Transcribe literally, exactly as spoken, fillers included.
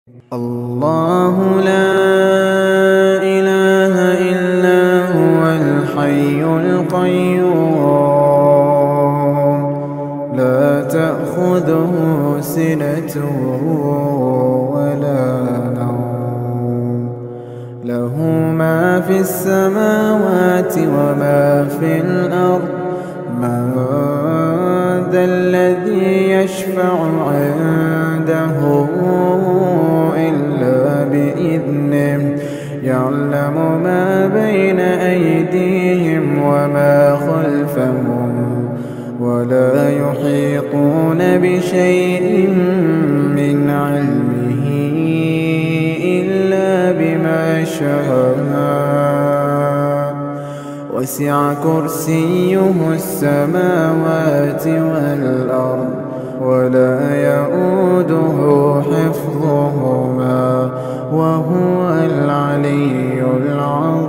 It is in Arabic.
الله لا إله إلا هو الحي القيوم لا تأخذه سنة ولا نوم له ما في السماوات وما في الأرض من ذا الذي يشفع عنده إلا بإذنه يعلم ما بين أيديهم وما خلفهم ولا يحيطون بشيء من علمه إلا بما شاء وسع كرسيه السماوات والأرض ولا يؤوده حفظهما وهو العلي العظيم.